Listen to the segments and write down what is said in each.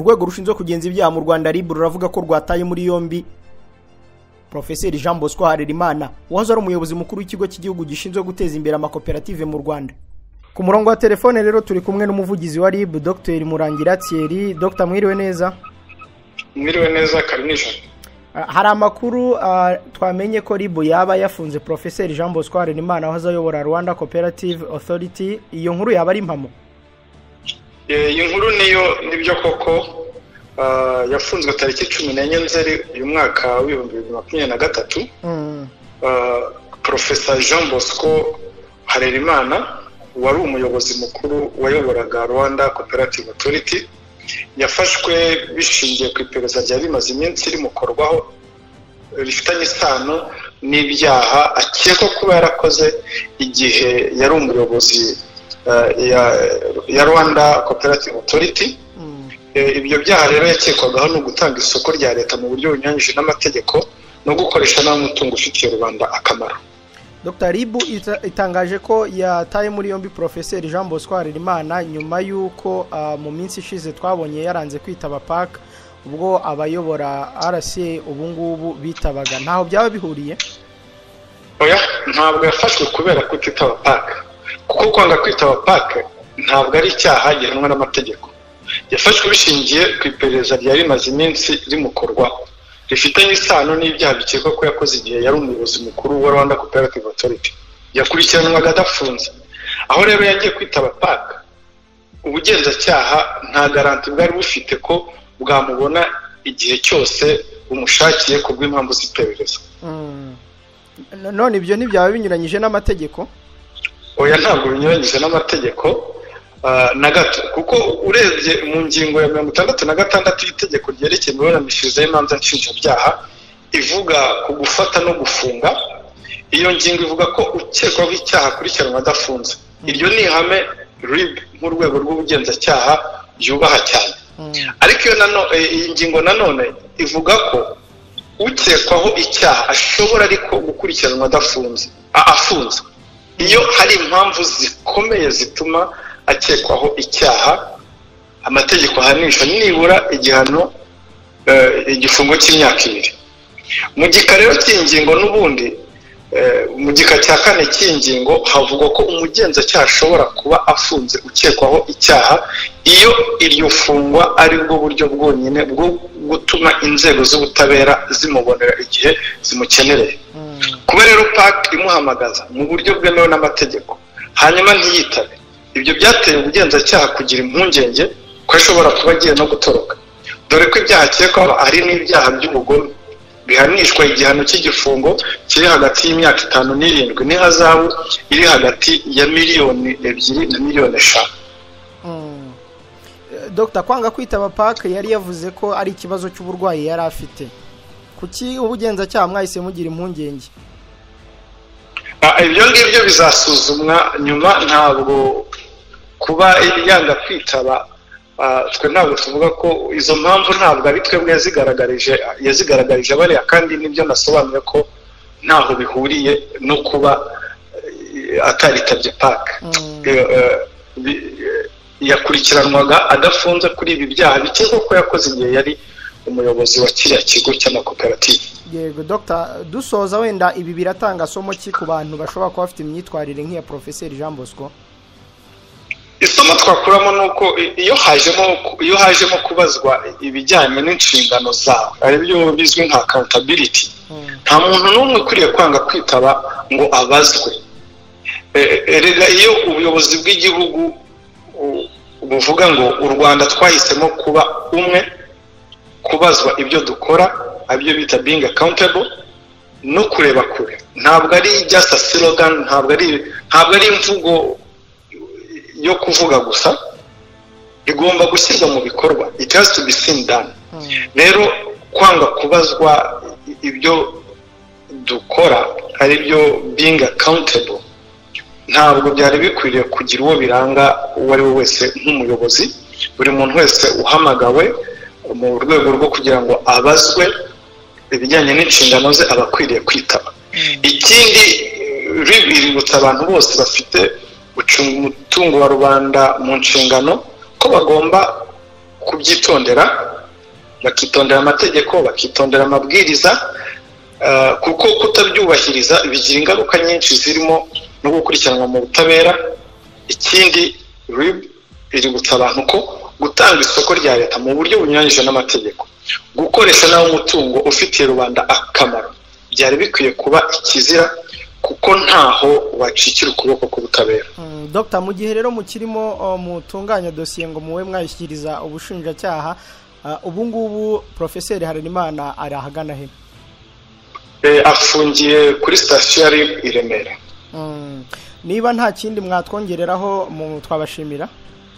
urwego rushinzwe kugenza ibyaha mu Rwanda RIB ruravuga ko rwataye muri yombi Profeseri Jean Bosco Harerimana wahoze ari umuyobozi mukuru w'ikigo cy'igihugu gishinzwe guteza imbere amakoperative mu Rwanda. Ku murongo wa telefone rero turi kumwe n'umuvugizi wa RIB Dr Murangira Thierry. Dr mwiriwe neza. Mwiriwe neza Karinisha. Hari amakuru twamenye ko RIB yaba yafunze Profeseri Jean Bosco Harerimana wahoze ayobora Rwanda Cooperative Authority. Iyo nkuru yaba ari impamo? Iyi nkuru nibyo koko yafunzwe tariki 14 Nzeri uyu mwaka wa 2023. Professor Jean Bosco Harerimana wari umuyobozi mukuru wayoboraga Rwanda Cooperative Authority yafashwe bishingiye ku iperereza rya bimaze iminsi rimukorwaho rifitanye isano n'ibyaha akekwa kuba yarakoze igihe yari umuyobozi ya Rwanda Cooperative Authority. Ibyo byaha rero yakekwagaho no gutanga isoko rya leta mu buryo bunyuranyije n'amategeko no gukoresha n'umutungo ufitiye rubanda akamaro. Dr RIB itangaje ko yataye muri yombi Profeseri Jean Bosco Harerimana nyuma y'uko mu minsi ishize twabonye yaranze kwitaba PAC ubwo abayobora RCA ubungubu bitabaga. Ntaho byaba bihuriye? Oya, ntabwo yafashwe kubera kutitaba PAC, kuko kwanga kwitaba PAC ntabwo ari icyaha gihanwa n'amategeko. Yafashwe bishingiye ku iperereza rya bimaze iminsi rimukorwaho rifitanye isano n'ibyaha bikekwa ko yakoze igihe yari umuyobozi mukuru wa Rwanda Cooperative Authority. Yakurikiranwaga adafunze. Aho rero yagiye kwitaba PAC, ubugenzacyaha nta garanti bwari bufite ko bwamubona igihe cyose umushakiye ku bw'impamvu z'iperereza. None ibyo ntibyaba binyuranyije n'amategeko? Oya, ntabwo binyuranyije n'amategeko na gato, kuko urebye mu ngingo ya 66 y'itegeko ryerekeye imiburanishirize y'imanza nshinjabyaha ivuga ku gufata no gufunga. Iyo ngingo ivuga ko ukekwaho icyaha akurikiranwa adafunze. Iryo ni ihame RIB nk'urwego rw'ubugenzacyaha yubaha cyane. Ariko iyi ngingo nanone ivuga ko ukekwaho icyaha ashobora ariko gukurikiranwa afunze iyo hari impamvu zikomeye zituma akekwaho icyaha. Amategeko ahanisha nibura igihano igifungo cy'imyaka 2. Mu gika rero cy'ingingo n'ubundi mu gika cya 4 cy'ingingo havugwa ko umugenzacyaha ashobora kuba afunze ukekwaho icyaha iyo iryo fungwa ari bwo buryo bwonyine bwo gutuma inzego z'ubutabera zimubonera igihe zimukenereye. Kuba rero PAC imuhamagaza mu buryo bwemewe n'amategeko hanyuma ntiyitabe, ibyo byateye ubugenzacyaha kugira impungenge ko ashobora kuba agiye no gutoroka, dore ko ibyaha akekwaho ari n'ibyaha by'ubugome bihanishwa igihano cy'igifungo kiri hagati y'imyaka 5 n'irindwi n'ihazabu iri hagati ya miliyoni 2 na miliyoni 5. Dr kwanga kwitaba PAC yari yavuze ko ari ikibazo cy'uburwayi yari afite. Kuki ubugenzacyaha mwahise mugira impungenge? Ibyo ngibyo bizasuzumwa nyuma. Ntabwo kuba yanga kwitaba twe ntabwo tuvuga ko izo mpamvu ntabwo ari twebwe yazigaragarije bariya, kandi nibyo nasobanuye ko ntaho bihuriye no kuba ataritabye PAC. Yakurikiranwaga adafunze kuri ibi byaha bikekwa ko yakoze igihe yari umuyobozi wa kiriya kigo cy'amakoperative. Yego Dr, dusoza wenda ibi biratanga somo ki ku bantu bashobora kuba bafite imyitwarire nk'iya Profeseri Jean Bosco? Isomo twakuramo nuko iyo hajemo kubazwa ibijyanye n'inshingano zawe ari byo bizwi nka accountability, nta muntu n'umwe ukwiye kwanga kwitaba ngo abazwe. Erega iyo ubuyobozi bw'igihugu buvuga ngo u Rwanda twahisemo kuba umwe, kubazwa ibyo dukora abyo bita being accountable no kureba kure, ntabwo ari just a slogan, ntabwo ari imvugo yo kuvuga gusa, igomba gushyirwa mu bikorwa. It has to be seen done. Rero kwanga kubazwa ibyo dukora ari byo being accountable ntabwo byari bikwiriye kugira uwo biranga uwo ari we wese nk'umuyobozi. Buri muntu wese uhamagawe mu rwego rwo kugira ngo abazwe ibijyanye n'inshingano ze abakwiriye kwitaba. Ikindi RIB iributsa abantu bose bafite gucunga umutungo wa rubanda mu nshingano ko bagomba kubyitondera, bakitondera amategeko, bakitondera amabwiriza, kuko kutabyubahiriza bigira ingaruka nyinshi zirimo no gukurikiranwa mu butabera. Ikindi RIB iributsa abantu ko gutanga isoko rya leta mu buryo bunyuranyije n'amategeko, gukoresha nawo umutungo ufitiye rubanda akamaro, byari bikwiye kuba ikizira, kuko ntaho wacikira ukuboko k'ubutabera. Dr. mu gihe rero mukirimo mutunganya dosiye ngo muwe mwayishyikiriza ubushinjacyaha, ubu ngubu Profeseri Harerimana ari ahagana he? Afungiye kuri sitasiyo ya RIB i Remera. Niba nta kindi mwatwongereraho twabashimira.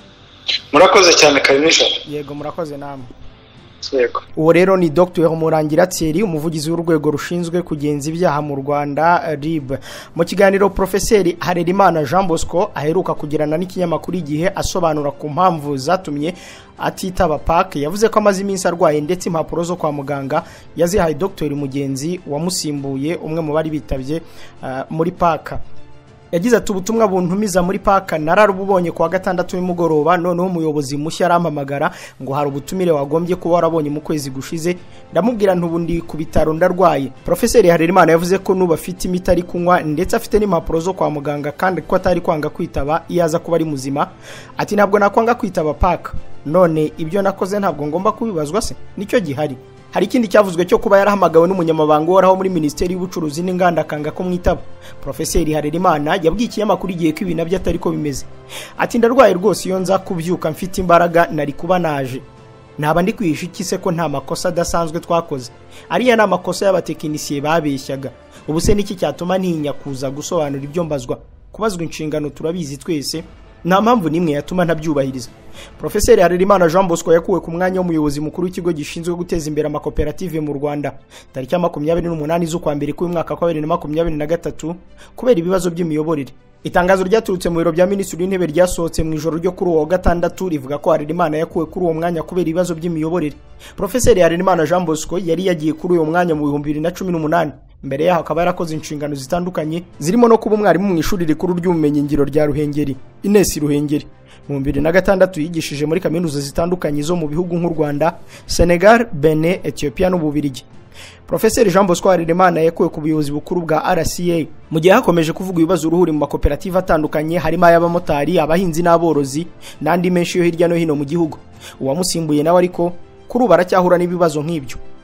Murakoze cyane Karinijana. Yego, murakoze namwe. Yego. Uwo rero ni Dr. Murangira Thierry, umuvugizi w'urwego rushinzwe kugenza ibyaha mu Rwanda RIB. Mu kiganiro Profeseri Harerimana Jean Bosco aheruka kugirana n'ikinyamakuru Igihe asobanura ku mpamvu zatumye atitaba PAC, yavuze ko amaze iminsi arwaye ndetse impapuro zo kwa muganga yazihaye Dr. Mugenzi wamusimbuye, umwe mu bari bitabye muri PAC. Yagize ati ubutumwa buntumiza muri PAC nararubonye kuwa gatandatu w'umugoroba, noneho umuyobozi mushya arampamagara ngo hari ubutumire wagombye kuba warabonye mu kwezi gushize. Ndamubwira ntubundi ku bitaro ndarwaye. Profeseri Harerimana yavuze ko nuba afite imiti ari kunywa ndetse afite n'impapuro zo kwa muganga kandi ko atari kwanga kwitaba iyaza kuba ari muzima. Ati ntabwo nakwanga kwitaba PAC, none ibyo nakoze ntabwo ngomba kubibazwa se? Nicyo gihari. Hari ikindi cyavuzwe cyo kuba yarahamagawe n'umunyamabanga waraho muri Minisiteri y'Ubucuruzi n'Inganda akanga ko mwitaba. Profeseri Harerimana yabwiye ikinyamakuru Igihe ko ibintu atari ko bimeze. Ati ndarwaye rwose, iyo nza kubyuka mfite imbaraga nari kuba naje. Naba ndi kwihisha iki se ko nta makosa adasanzwe twakoze? Ariya ni amakosa y'abatekinisiye babeshyaga. Ubu se niki cyatuma ntinya kuza gusobanura ibyo mbazwa? Kubazwa inshingano turabizi twese, nta mpamvu nimwe yatuma ntabyubahiriza. Profeseri Harerimana Jean Bosco yakuwe ku mwanya w'umuyobozi mukuru w'ikigo gishinzwe guteza imbere amakoperative mu Rwanda tariki ya 28 z'ukwa mbere k'umwaka wa 2023 kubera ibibazo by'imiyoborere. Itangazo ryaturutse mu biro bya Minisitiri w'Intebe ryasohotse mu ijoro ryo kuri uwo gatandatu rivuga ko Harerimana yakuwe kuri uwo mwanya kubera ibibazo by'imiyoborere. Profeseri Harerimana Jean Bosco yari yagiye kuri uwo mwanya mu 2018. Mbere yaho akaba yarakoze inshingano zitandukanye zirimo no kuba umwarimu mu ishuri rikuru ry'ubumenyi ngiro rya Ruhengeri, Ines Ruhengeri. Mu 2006 yigishije muri kaminuza zitandukanye zo mu bihugu nk'u Rwanda, Senegal, Benin, Ethiopia n'Ububiligi. Profeseri Jean Bosco Harerimana yakuwe ku buyobozi bukuru bwa RCA mu gihe hakomeje kuvuga ibibazo uruhuri mu makoperative atandukanye, harimo ay'abamotari, abahinzi n'aborozi n'andi menshi yo hirya no hino mu gihugu. Uwamusimbuye nawe ariko kuri ubu aracyahura n'ibibazo nk'ibyo.